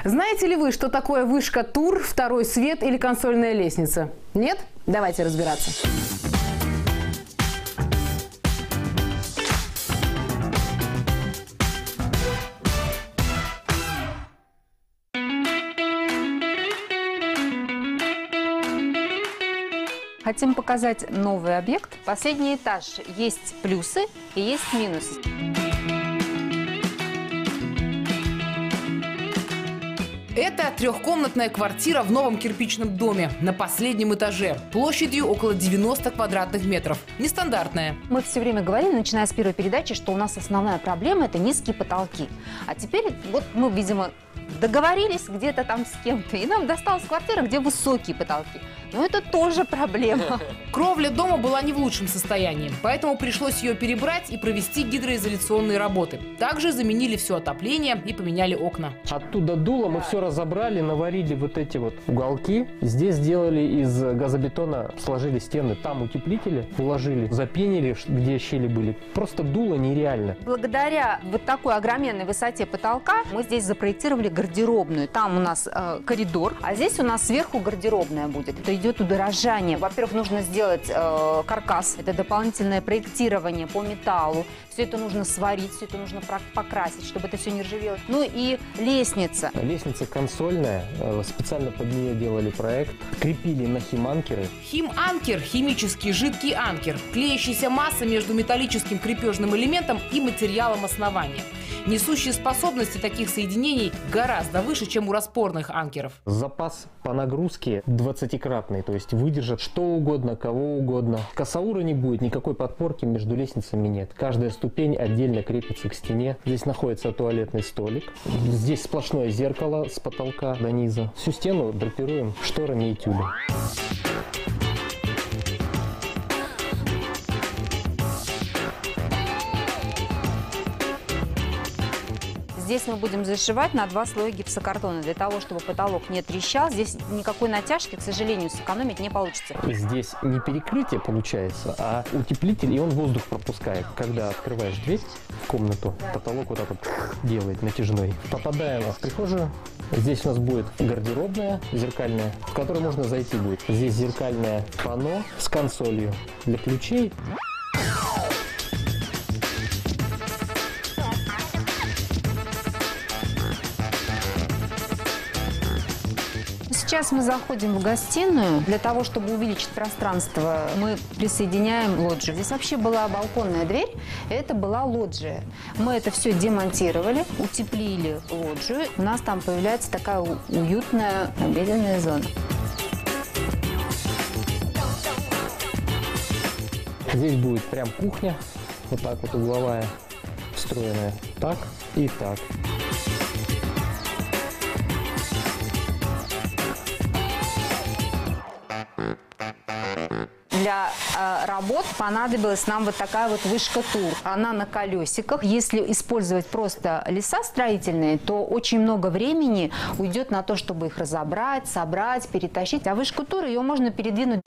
Знаете ли вы, что такое вышка ТУР, второй свет или консольная лестница? Нет? Давайте разбираться. Хотим показать новый объект. Последний этаж. Есть плюсы и есть минусы. Это трехкомнатная квартира в новом кирпичном доме на последнем этаже, площадью около 90 квадратных метров. Нестандартная. Мы все время говорили, начиная с первой передачи, что у нас основная проблема – это низкие потолки. А теперь вот мы, видимо, договорились где-то там с кем-то, и нам досталась квартира, где высокие потолки. Но это тоже проблема. Кровля дома была не в лучшем состоянии, поэтому пришлось ее перебрать и провести гидроизоляционные работы. Также заменили все отопление и поменяли окна. Оттуда дуло, мы все разобрали, наварили вот эти вот уголки. Здесь сделали из газобетона, сложили стены, там утеплители уложили, запенили, где щели были. Просто дуло нереально. Благодаря вот такой огроменной высоте потолка мы здесь запроектировали гардеробную. Там у нас коридор, а здесь у нас сверху гардеробная будет. Это идет удорожание. Во-первых, нужно сделать каркас. Это дополнительное проектирование по металлу. Все это нужно сварить, все это нужно покрасить, чтобы это все не ржавело. Ну и лестница. Лестница консольная. Специально под нее делали проект. Крепили на химанкеры. Химанкер – химический жидкий анкер. Клеящаяся масса между металлическим крепежным элементом и материалом основания. Несущие способности таких соединений гораздо выше, чем у распорных анкеров. Запас по нагрузке 20-кратный, то есть выдержат что угодно, кого угодно. Косаура не будет, никакой подпорки между лестницами нет. Каждая ступень отдельно крепится к стене. Здесь находится туалетный столик. Здесь сплошное зеркало с потолка до низа. Всю стену драпируем шторами и тюлем. Здесь мы будем зашивать на 2 слоя гипсокартона, для того, чтобы потолок не трещал. Здесь никакой натяжки, к сожалению, сэкономить не получится. Здесь не перекрытие получается, а утеплитель, и он воздух пропускает. Когда открываешь дверь в комнату, потолок вот так вот делает натяжной. Попадаем в прихожую. Здесь у нас будет гардеробная зеркальная, в которой можно зайти будет. Здесь зеркальное панно с консолью для ключей. Сейчас мы заходим в гостиную. Для того, чтобы увеличить пространство, мы присоединяем лоджию. Здесь вообще была балконная дверь, это была лоджия. Мы это все демонтировали, утеплили лоджию. У нас там появляется такая уютная обеденная зона. Здесь будет прям кухня, вот так вот угловая, встроенная так и так. Для работ понадобилась нам вот такая вот вышка ТУР. Она на колесиках. Если использовать просто леса строительные, то очень много времени уйдет на то, чтобы их разобрать, собрать, перетащить. А вышку ТУР ее можно передвинуть.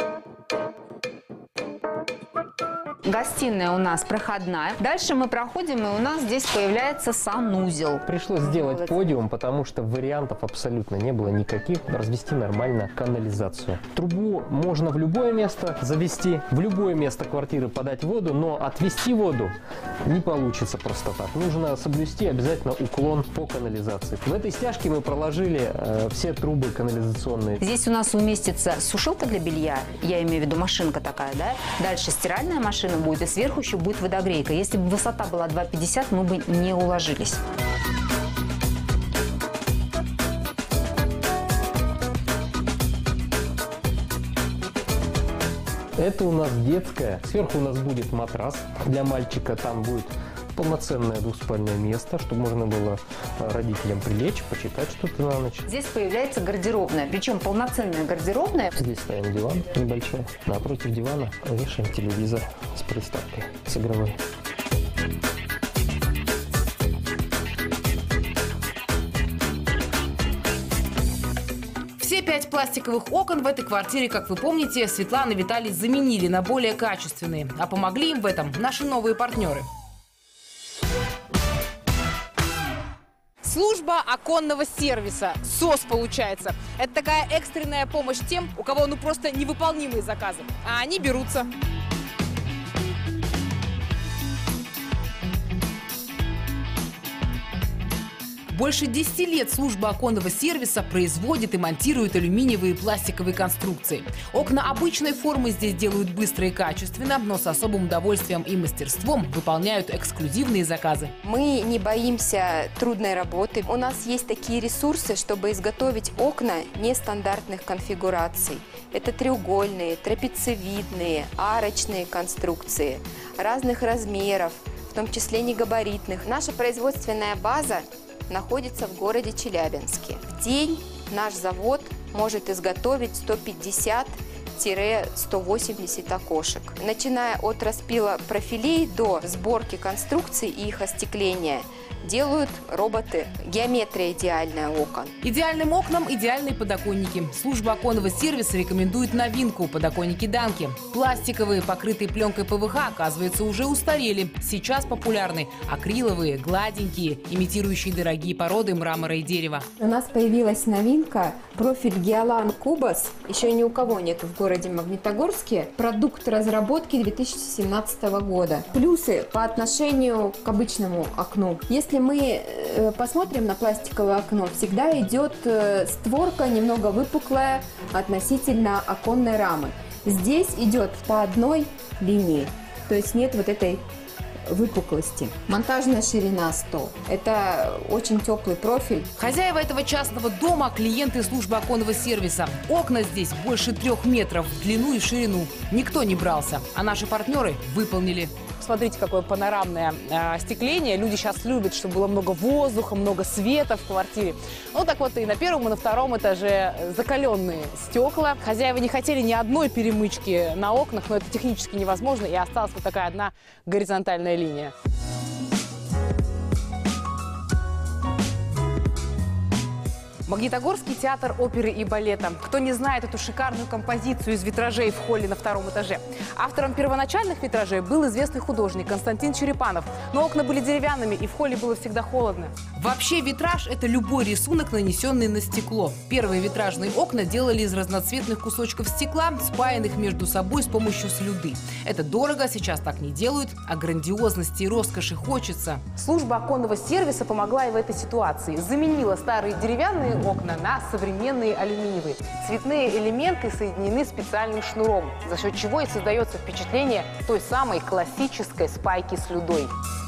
Гостиная у нас проходная. Дальше мы проходим, и у нас здесь появляется санузел. Пришлось сделать подиум, потому что вариантов абсолютно не было никаких. Развести нормально канализацию. Трубу можно в любое место завести, в любое место квартиры подать воду, но отвести воду не получится просто так. Нужно соблюсти обязательно уклон по канализации. В этой стяжке мы проложили все трубы канализационные. Здесь у нас уместится сушилка для белья, я имею в виду машинка такая, да? Дальше стиральная машина будет, и сверху еще будет водогрейка. Если бы высота была 2,50, мы бы не уложились. Это у нас детская. Сверху у нас будет матрас для мальчика. Там будет полноценное двуспальное место, чтобы можно было родителям прилечь, почитать что-то на ночь. Здесь появляется гардеробная, причем полноценная гардеробная. Здесь ставим диван небольшой. Напротив дивана вешаем телевизор с приставкой, с игровой. Все 5 пластиковых окон в этой квартире, как вы помните, Светлана и Виталий заменили на более качественные. А помогли им в этом наши новые партнеры. Служба оконного сервиса. СОС получается. Это такая экстренная помощь тем, у кого ну просто невыполнимые заказы. А они берутся. Больше 10 лет служба оконного сервиса производит и монтирует алюминиевые и пластиковые конструкции. Окна обычной формы здесь делают быстро и качественно, но с особым удовольствием и мастерством выполняют эксклюзивные заказы. Мы не боимся трудной работы. У нас есть такие ресурсы, чтобы изготовить окна нестандартных конфигураций. Это треугольные, трапециевидные, арочные конструкции разных размеров, в том числе негабаритных. Наша производственная база находится в городе Челябинске. В день наш завод может изготовить 150-180 окошек. Начиная от распила профилей до сборки конструкций и их остекления, делают роботы. Геометрия идеальная окон. Идеальным окнам идеальные подоконники. Служба оконного сервиса рекомендует новинку – подоконники Данки. Пластиковые, покрытые пленкой ПВХ, оказывается, уже устарели. Сейчас популярны акриловые, гладенькие, имитирующие дорогие породы мрамора и дерева. У нас появилась новинка – профиль Геолан Кубас. Еще ни у кого нет в городе Магнитогорске. Продукт разработки 2017 года. Плюсы по отношению к обычному окну. Если мы посмотрим на пластиковое окно, всегда идет створка немного выпуклая относительно оконной рамы. Здесь идет по одной линии, то есть нет вот этой выпуклости. Монтажная ширина 100. Это очень теплый профиль. Хозяева этого частного дома – клиенты службы оконного сервиса. Окна здесь больше 3 метров в длину и в ширину. Никто не брался, а наши партнеры выполнили. Смотрите, какое панорамное остекление. Люди сейчас любят, чтобы было много воздуха, много света в квартире. Ну так вот и на первом, и на втором этаже закаленные стекла. Хозяева не хотели ни одной перемычки на окнах, но это технически невозможно, и осталась вот такая одна горизонтальная линия. Магнитогорский театр оперы и балета. Кто не знает эту шикарную композицию из витражей в холле на 2-м этаже? Автором первоначальных витражей был известный художник Константин Черепанов. Но окна были деревянными, и в холле было всегда холодно. Вообще витраж – это любой рисунок, нанесенный на стекло. Первые витражные окна делали из разноцветных кусочков стекла, спаянных между собой с помощью слюды. Это дорого, сейчас так не делают, а грандиозности и роскоши хочется. Служба оконного сервиса помогла и в этой ситуации. Заменила старые деревянные окна на современные алюминиевые. Цветные элементы соединены специальным шнуром, за счет чего и создается впечатление той самой классической спайки с слюдой.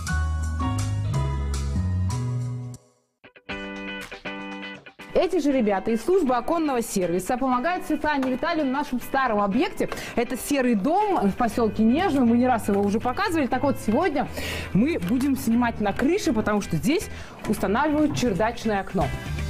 Эти же ребята из службы оконного сервиса помогают Светлане Витальевне в нашем старом объекте. Это серый дом в поселке Нежный. Мы не раз его уже показывали. Так вот, сегодня мы будем снимать на крыше, потому что здесь устанавливают чердачное окно.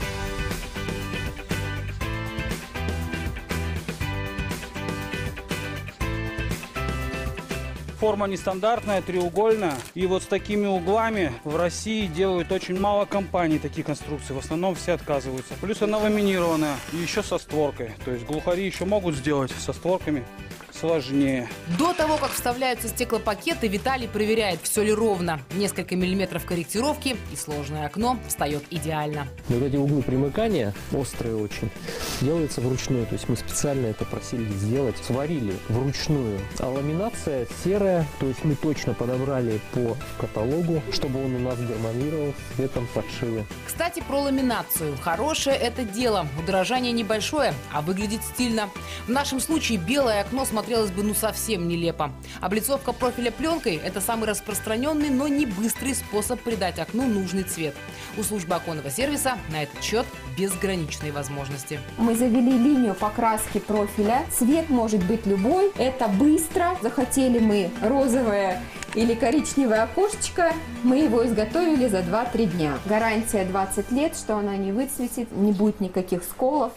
Форма нестандартная, треугольная. И вот с такими углами в России делают очень мало компаний такие конструкции. В основном все отказываются. Плюс она ламинированная и еще со створкой. То есть глухари еще могут сделать со створками. Сложнее. До того, как вставляются стеклопакеты, Виталий проверяет, все ли ровно. Несколько миллиметров корректировки, и сложное окно встает идеально. Вот эти углы примыкания, острые очень, делаются вручную. То есть мы специально это просили сделать. Сварили вручную. А ламинация серая, то есть мы точно подобрали по каталогу, чтобы он у нас гармонировал с цветом подшивы. Кстати, про ламинацию. Хорошее это дело. Удорожание небольшое, а выглядит стильно. В нашем случае белое окно смотрелось бы ну совсем нелепо. Облицовка профиля пленкой – это самый распространенный, но не быстрый способ придать окну нужный цвет. У службы оконного сервиса на этот счет безграничные возможности. Мы завели линию покраски профиля. Цвет может быть любой. Это быстро. Захотели мы розовое или коричневое окошечко, мы его изготовили за 2-3 дня. Гарантия 20 лет, что она не выцветит, не будет никаких сколов.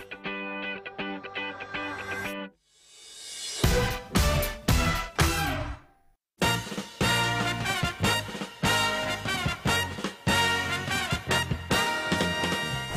Помните,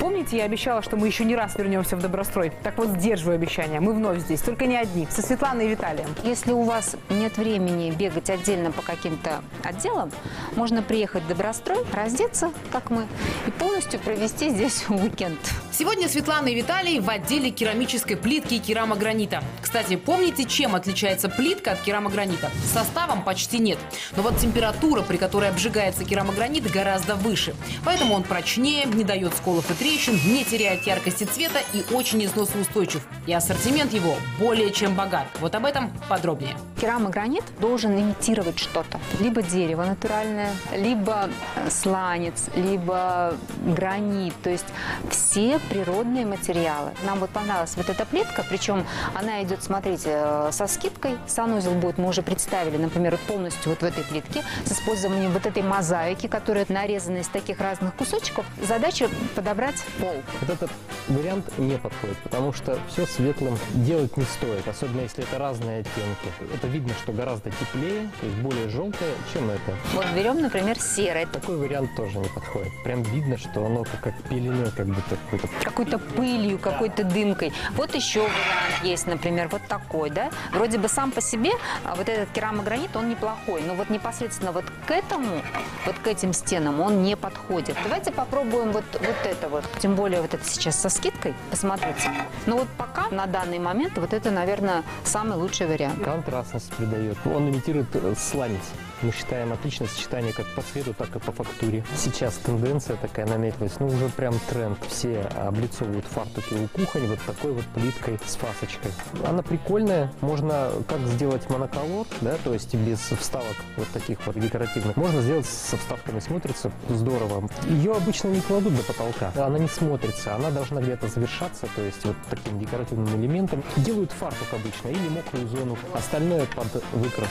я обещала, что мы еще не раз вернемся в Добрострой. Так вот, сдерживаю обещание. Мы вновь здесь, только не одни, со Светланой и Виталием. Если у вас нет времени бегать отдельно по каким-то отделам, можно приехать в Добрострой, раздеться, как мы, и полностью провести здесь уикенд. Сегодня Светлана и Виталий в отделе керамической плитки и керамогранита. Кстати, помните, чем отличается плитка от керамогранита? Составом почти нет. Но вот температура, при которой обжигается керамогранит, гораздо выше. Поэтому он прочнее, не дает сколов и трещин, не теряет яркости цвета и очень износоустойчив. И ассортимент его более чем богат. Вот об этом подробнее. Керамогранит должен имитировать что-то. Либо дерево натуральное, либо сланец, либо гранит. То есть все природные материалы. Нам вот понравилась вот эта плитка, причем она идет, смотрите, со скидкой. Санузел будет, мы уже представили, например, полностью вот в этой плитке с использованием вот этой мозаики, которая нарезана из таких разных кусочков. Задача подобрать пол. Вот этот вариант не подходит, потому что все светлым делать не стоит, особенно если это разные оттенки. Это видно, что гораздо теплее, то есть более желтое, чем это. Вот берем, например, серый. Такой вариант тоже не подходит. Прям видно, что оно как пеленой, как будто какой-то пылью, какой-то дымкой. Вот еще вариант есть, например, вот такой, да. Вроде бы сам по себе вот этот керамогранит, он неплохой, но вот непосредственно вот к этому, вот к этим стенам он не подходит. Давайте попробуем вот это вот. Тем более вот это сейчас со скидкой. Посмотрите. Но вот пока на данный момент вот это, наверное, самый лучший вариант. Контрастность придает. Он имитирует сланец. Мы считаем отличное сочетание как по цвету, так и по фактуре. Сейчас тенденция такая наметилась, ну уже прям тренд. Все облицовывают фартуки у кухонь вот такой вот плиткой с фасочкой. Она прикольная, можно как сделать моноколор, да, то есть без вставок вот таких вот декоративных. Можно сделать со вставками, смотрится здорово. Ее обычно не кладут до потолка, она не смотрится, она должна где-то завершаться, то есть вот таким декоративным элементом. Делают фартук обычно или мокрую зону, остальное под выкрас.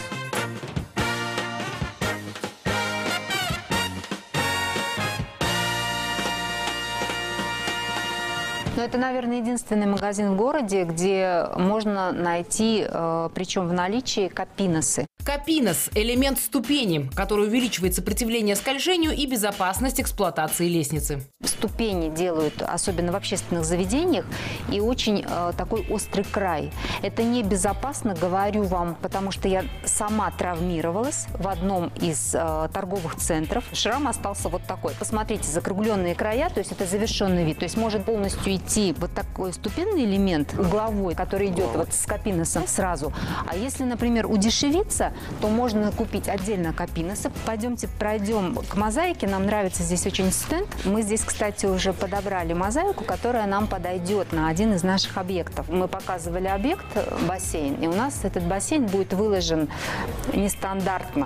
Но это, наверное, единственный магазин в городе, где можно найти, причем в наличии, капиносы. Капинос – элемент ступени, который увеличивает сопротивление скольжению и безопасность эксплуатации лестницы. Ступени делают, особенно в общественных заведениях, и очень такой острый край. Это небезопасно, говорю вам, потому что я сама травмировалась в одном из торговых центров. Шрам остался вот такой. Посмотрите, закругленные края, то есть это завершенный вид. То есть может полностью идти вот такой ступенный элемент угловой, который идет вот с капиносом сразу. А если, например, удешевиться, то можно купить отдельно капиносы. Пойдемте пройдем к мозаике. Нам нравится здесь очень стенд. Мы здесь, кстати, уже подобрали мозаику, которая нам подойдет на один из наших объектов. Мы показывали объект бассейн, и у нас этот бассейн будет выложен нестандартно.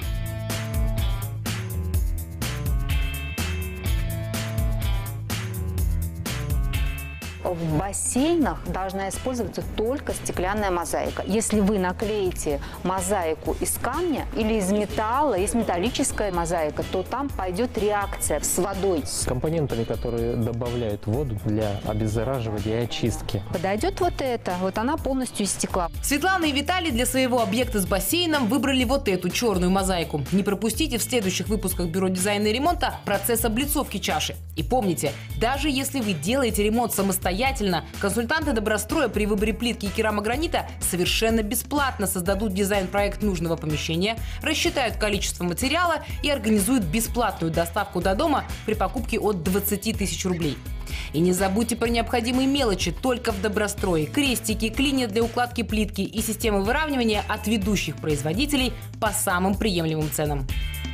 В бассейнах должна использоваться только стеклянная мозаика. Если вы наклеите мозаику из камня или из металла, есть металлическая мозаика, то там пойдет реакция с водой. С компонентами, которые добавляют воду для обеззараживания и очистки. Подойдет вот это, вот она полностью из стекла. Светлана и Виталий для своего объекта с бассейном выбрали вот эту черную мозаику. Не пропустите в следующих выпусках Бюро дизайна и ремонта процесс облицовки чаши. И помните, даже если вы делаете ремонт самостоятельно, консультанты Добростроя при выборе плитки и керамогранита совершенно бесплатно создадут дизайн-проект нужного помещения, рассчитают количество материала и организуют бесплатную доставку до дома при покупке от 20 тысяч рублей. И не забудьте про необходимые мелочи только в Добрострое. Крестики, клинья для укладки плитки и системы выравнивания от ведущих производителей по самым приемлемым ценам.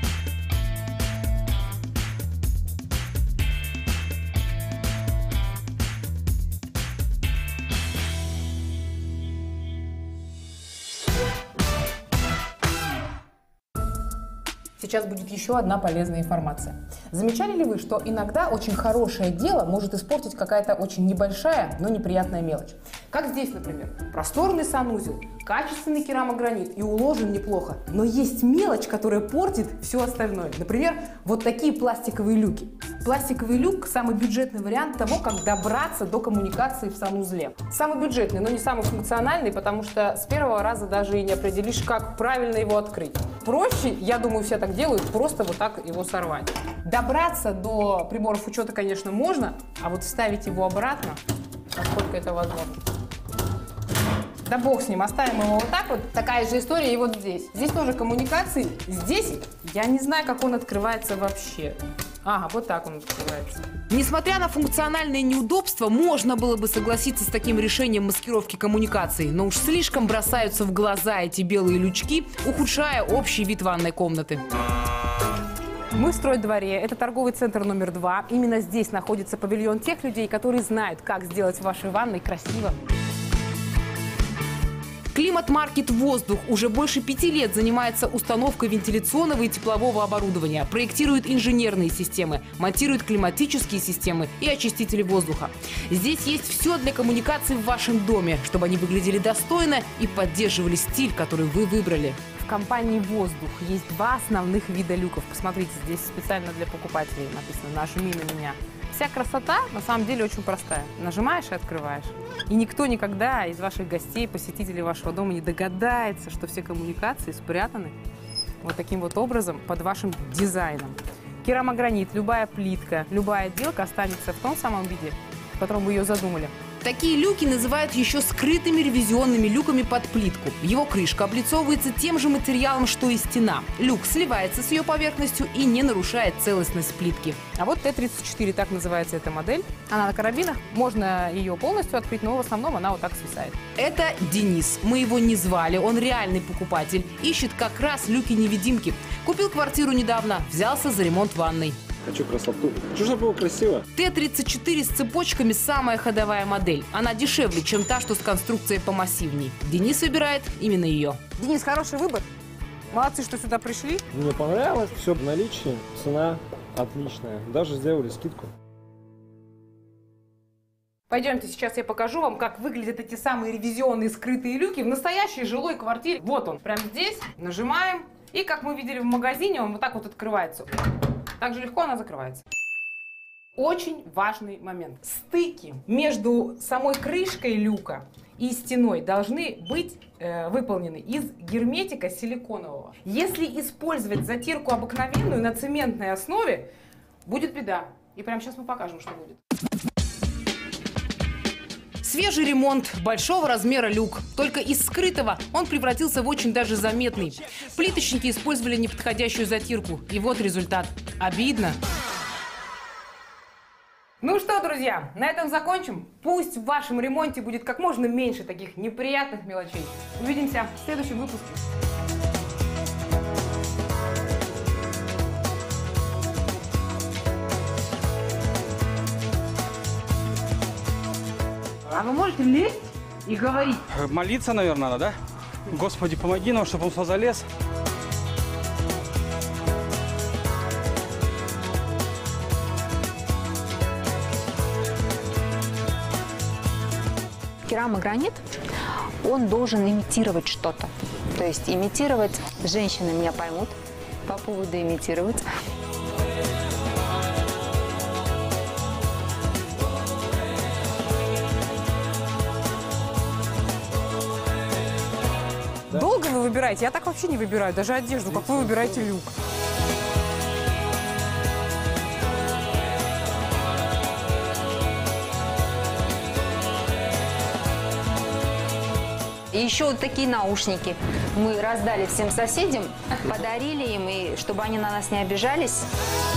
Сейчас будет еще одна полезная информация. Замечали ли вы, что иногда очень хорошее дело может испортить какая-то очень небольшая, но неприятная мелочь? Как здесь, например. Просторный санузел, качественный керамогранит и уложен неплохо. Но есть мелочь, которая портит все остальное. Например, вот такие пластиковые люки. Пластиковый люк – самый бюджетный вариант того, как добраться до коммуникации в санузле. Самый бюджетный, но не самый функциональный, потому что с первого раза даже и не определишь, как правильно его открыть. Проще, я думаю, все так делают, просто вот так его сорвать. Добраться до приборов учета, конечно, можно, а вот вставить его обратно, насколько это возможно. Да бог с ним, оставим его вот так вот. Такая же история и вот здесь. Здесь тоже коммуникации. Здесь я не знаю, как он открывается вообще. Ага, вот так он открывается. Несмотря на функциональные неудобства, можно было бы согласиться с таким решением маскировки коммуникаций, но уж слишком бросаются в глаза эти белые лючки, ухудшая общий вид ванной комнаты. Мы в стройдворе. Это торговый центр номер 2. Именно здесь находится павильон тех людей, которые знают, как сделать в вашей ванной красиво. Климат-маркет «Воздух» уже больше 5 лет занимается установкой вентиляционного и теплового оборудования, проектирует инженерные системы, монтирует климатические системы и очистители воздуха. Здесь есть все для коммуникаций в вашем доме, чтобы они выглядели достойно и поддерживали стиль, который вы выбрали. В компании «Воздух» есть 2 основных вида люков. Посмотрите, здесь специально для покупателей написано «Нажми на меня». Вся красота на самом деле очень простая. Нажимаешь и открываешь. И никто никогда из ваших гостей, посетителей вашего дома не догадается, что все коммуникации спрятаны вот таким вот образом под вашим дизайном. Керамогранит, любая плитка, любая отделка останется в том самом виде, в котором вы ее задумали. Такие люки называют еще скрытыми ревизионными люками под плитку. Его крышка облицовывается тем же материалом, что и стена. Люк сливается с ее поверхностью и не нарушает целостность плитки. А вот Т-34, так называется эта модель. Она на карабинах. Можно ее полностью открыть, но в основном она вот так свисает. Это Денис. Мы его не звали. Он реальный покупатель. Ищет как раз люки-невидимки. Купил квартиру недавно. Взялся за ремонт ванной. Хочу красоту. Хочу, чтобы было красиво. Т-34 с цепочками – самая ходовая модель. Она дешевле, чем та, что с конструкцией помассивней. Денис выбирает именно ее. Денис, хороший выбор. Молодцы, что сюда пришли. Мне понравилось. Все в наличии. Цена отличная. Даже сделали скидку. Пойдемте, сейчас я покажу вам, как выглядят эти самые ревизионные скрытые люки в настоящей жилой квартире. Вот он, прямо здесь. Нажимаем. И, как мы видели в магазине, он вот так вот открывается. Так же легко она закрывается. Очень важный момент. Стыки между самой крышкой люка и стеной должны быть выполнены из герметика силиконового. Если использовать затирку обыкновенную на цементной основе, будет беда. И прямо сейчас мы покажем, что будет. Свежий ремонт, большого размера люк. Только из скрытого он превратился в очень даже заметный. Плиточники использовали неподходящую затирку. И вот результат. Обидно. Ну что, друзья, на этом закончим. Пусть в вашем ремонте будет как можно меньше таких неприятных мелочей. Увидимся в следующем выпуске. А вы можете лезть и говорить? Молиться, наверное, надо, да? Господи, помоги нам, чтобы он сюда залез. Керамогранит, он должен имитировать что-то. То есть имитировать, женщины меня поймут по поводу имитировать. Долго вы выбираете? Я так вообще не выбираю, даже одежду. Как вы выбираете люк? И еще вот такие наушники мы раздали всем соседям, подарили им, и чтобы они на нас не обижались.